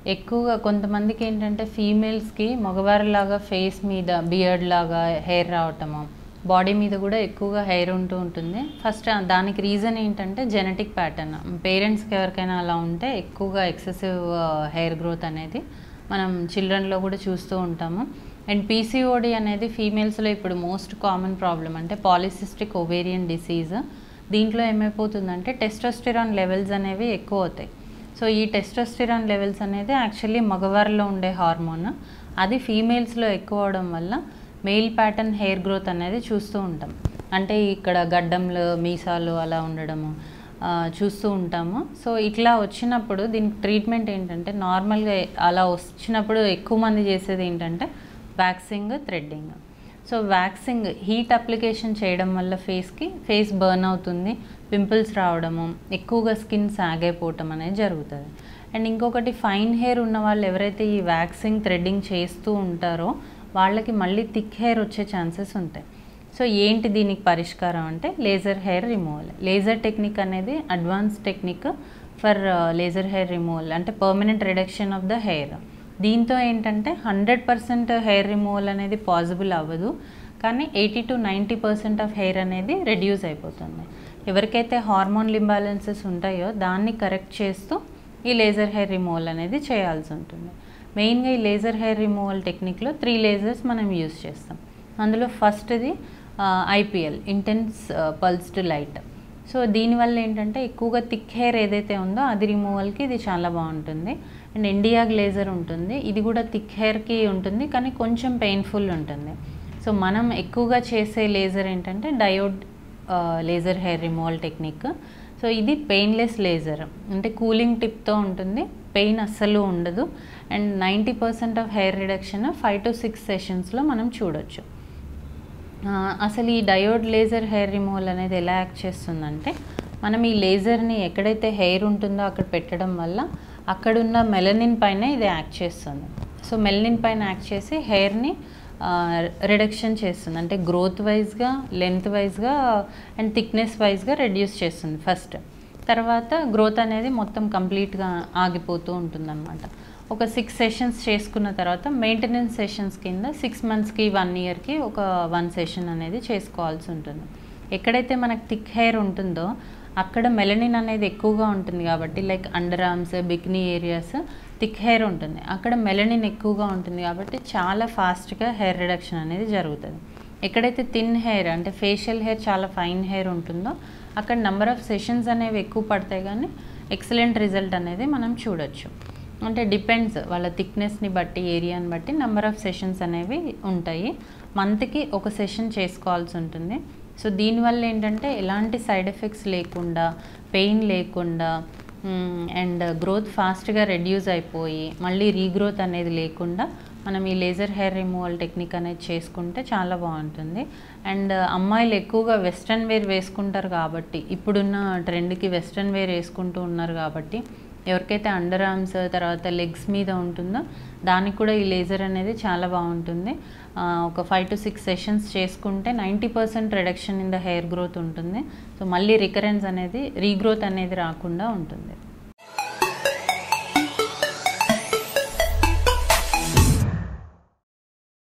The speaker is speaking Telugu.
ఎక్కువగా కొంతమందికి ఏంటంటే ఫీమేల్స్‌కి మగవారిలాగా ఫేస్ మీద బియర్డ్ లాగా హెయిర్ రావటము, బాడీ మీద కూడా ఎక్కువగా హెయిర్ ఉంటూ ఉంటుంది. ఫస్ట్ దానికి రీజన్ ఏంటంటే జెనెటిక్ ప్యాటర్న్. పేరెంట్స్‌కి ఎవరికైనా అలా ఉంటే ఎక్కువగా ఎక్సెసివ్ హెయిర్ గ్రోత్ అనేది మనం చిల్డ్రన్‌లో కూడా చూస్తూ ఉంటాము. అండ్ పీసీఓడి అనేది ఫీమేల్స్‌లో ఇప్పుడు మోస్ట్ కామన్ ప్రాబ్లమ్, అంటే పాలిసిస్టిక్ ఓవేరియన్ డిసీజ్. దీంట్లో ఏమైపోతుందంటే టెస్టోస్టెరాన్ లెవెల్స్ అనేవి ఎక్కువ అవుతాయి. సో ఈ టెస్టోస్టెరాన్ లెవెల్స్ అనేది యాక్చువల్లీ మగవారిలో ఉండే హార్మోన్. అది ఫీమేల్స్లో ఎక్కువ అవడం వల్ల మెయిల్ ప్యాటర్న్ హెయిర్ గ్రోత్ అనేది చూస్తూ ఉంటాం. అంటే ఇక్కడ గడ్డంలు, మీసాలు అలా ఉండడము చూస్తూ ఉంటాము. సో ఇట్లా వచ్చినప్పుడు దీనికి ట్రీట్మెంట్ ఏంటంటే, నార్మల్గా అలా వచ్చినప్పుడు ఎక్కువ మంది చేసేది ఏంటంటే waxing, threading. So waxing heat application చేయడం వల్ల ఫేస్ బర్న్ అవుతుంది, పింపుల్స్ రావడము, ఎక్కువగా స్కిన్ సాగ్ అయిపోవటం అనేది జరుగుతుంది. అండ్ ఇంకొకటి, ఫైన్ హెయిర్ ఉన్న వాళ్ళు ఎవరైతే ఈ వ్యాక్సింగ్, థ్రెడ్డింగ్ చేస్తూ ఉంటారో వాళ్ళకి మళ్ళీ థిక్ హెయిర్ వచ్చే ఛాన్సెస్ ఉంటాయి. సో ఏంటి దీనికి పరిష్కారం అంటే laser hair removal. Laser technique అనేది advance technique for laser hair removal, అంటే permanent reduction of the hair. దీంతో ఏంటంటే 100% హెయిర్ రిమూవల్ అనేది పాసిబుల్ అవ్వదు, కానీ 80 to 90% ఆఫ్ హెయిర్ అనేది రెడ్యూస్ అయిపోతుంది. ఎవరికైతే హార్మోనల్ ఇంబ్యాలెన్సెస్ ఉంటాయో దాన్ని కరెక్ట్ చేస్తూ ఈ లేజర్ హెయిర్ రిమూవల్ అనేది చేయాల్సి ఉంటుంది. మెయిన్గా ఈ లేజర్ హెయిర్ రిమూవల్ టెక్నిక్లో 3 లేజర్స్ మనం యూస్ చేస్తాం. అందులో ఫస్ట్ది IPL, intense pulsed light. So దీనివల్ల ఏంటంటే ఎక్కువగా థిక్ హెయిర్ ఏదైతే ఉందో అది రిమూవల్కి ఇది చాలా బాగుంటుంది. అండ్ ఇండియా గ్లేజర్ ఉంటుంది, ఇది కూడా థిక్ హెయిర్కి ఉంటుంది కానీ కొంచెం పెయిన్ఫుల్ ఉంటుంది. సో మనం ఎక్కువగా చేసే లేజర్ ఏంటంటే diode laser hair removal technique. So ఇది పెయిన్లెస్ లేజర్, అంటే కూలింగ్ టిప్తో ఉంటుంది, పెయిన్ అస్సలు ఉండదు. And 90% of hair reduction 5 to 6 సెషన్స్లో మనం చూడొచ్చు. అసలు ఈ డయోడ్ లేజర్ హెయిర్ రిమూవల్ అనేది ఎలా యాక్ట్ చేస్తుందంటే, మనం ఈ లేజర్ని ఎక్కడైతే హెయిర్ ఉంటుందో అక్కడ పెట్టడం వల్ల అక్కడున్న మెలనిన్ పైన ఇది యాక్ట్ చేస్తుంది. సో మెలనిన్ పైన యాక్ట్ చేసి హెయిర్ని రిడక్షన్ చేస్తుంది, అంటే గ్రోత్ వైజ్గా, లెంత్ వైజ్గా అండ్ థిక్నెస్ వైజ్గా రెడ్యూస్ చేస్తుంది ఫస్ట్. తర్వాత గ్రోత్ అనేది మొత్తం కంప్లీట్గా ఆగిపోతూ ఉంటుందన్నమాట. ఒక 6 సెషన్స్ చేసుకున్న తర్వాత మెయింటెనెన్స్ సెషన్స్ కింద 6 monthsకి 1 yearకి ఒక 1 సెషన్ అనేది చేసుకోవాల్సి ఉంటుంది. ఎక్కడైతే మనకు థిక్ హెయిర్ ఉంటుందో అక్కడ మెలనిన్ అనేది ఎక్కువగా ఉంటుంది కాబట్టి, like under arms, bikini areas thick hair ఉంటుంది, అక్కడ మెలనిన్ ఎక్కువగా ఉంటుంది కాబట్టి చాలా ఫాస్ట్గా హెయిర్ రిడక్షన్ అనేది జరుగుతుంది. ఎక్కడైతే థిన్ హెయిర్, అంటే ఫేషియల్ హెయిర్ చాలా ఫైన్ హెయిర్ ఉంటుందో అక్కడ నెంబర్ ఆఫ్ సెషన్స్ అనేవి ఎక్కువ పడతాయి కానీ ఎక్సలెంట్ రిజల్ట్ అనేది మనం చూడొచ్చు. అంటే డిపెండ్స్ వాళ్ళ థిక్నెస్ని బట్టి, ఏరియాని బట్టి నెంబర్ ఆఫ్ సెషన్స్ అనేవి ఉంటాయి. మంత్కి ఒక సెషన్ చేసుకోవాల్సి ఉంటుంది. సో దీనివల్ల ఏంటంటే ఎలాంటి సైడ్ ఎఫెక్ట్స్ లేకుండా, పెయిన్ లేకుండా అండ్ గ్రోత్ ఫాస్ట్గా రెడ్యూస్ అయిపోయి మళ్ళీ రీగ్రోత్ అనేది లేకుండా మనం ఈ లేజర్ హెయిర్ రిమూవల్ టెక్నిక్ అనేది చేసుకుంటే చాలా బాగుంటుంది. అండ్ అమ్మాయిలు ఎక్కువగా వెస్ట్రన్ వేర్ వేసుకుంటారు కాబట్టి, ఇప్పుడున్న ట్రెండ్కి వెస్ట్రన్ వేర్ వేసుకుంటూ ఉన్నారు కాబట్టి ఎవరికైతే అండర్ ఆర్మ్స్ తర్వాత లెగ్స్ మీద ఉంటుందో దానికి కూడా ఈ లేజర్ అనేది చాలా బాగుంటుంది. ఒక 5 to 6 సెషన్స్ చేసుకుంటే 90% reduction in the hair growth ఉంటుంది. సో మళ్ళీ రికరెన్స్ అనేది, రీగ్రోత్ అనేది రాకుండా ఉంటుంది.